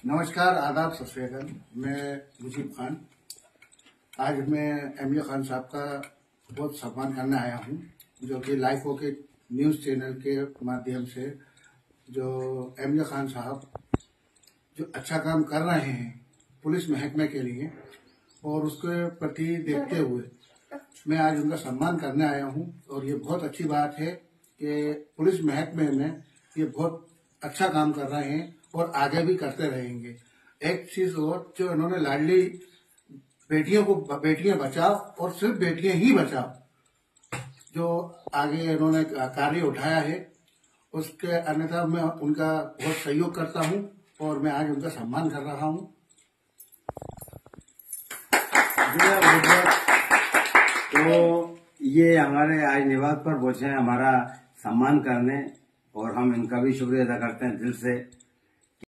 नमस्कार, आदाब, सत श्री अकाल। मैं मुजीब खान। आज मैं एमजे खान साहब का बहुत सम्मान करने आया हूँ, जो कि लाइफ ओके न्यूज़ चैनल के माध्यम से जो एमजे खान साहब जो अच्छा काम कर रहे हैं पुलिस महकमे के लिए, और उसके प्रति देखते हुए मैं आज उनका सम्मान करने आया हूँ। और ये बहुत अच्छी बात है कि पुलिस महकमे में ये बहुत अच्छा काम कर रहे हैं और आगे भी करते रहेंगे। एक चीज और, जो इन्होंने लाडली बेटियों को बेटियां बचाओ और सिर्फ बेटियां ही बचाओ जो आगे इन्होंने कार्य उठाया है, उसके अन्यथा मैं उनका बहुत सहयोग करता हूं और मैं आज उनका सम्मान कर रहा हूं। तो ये हमारे आज निवास पर पहुंचे हैं हमारा सम्मान करने, और हम इनका भी शुक्रिया अदा करते हैं दिल से।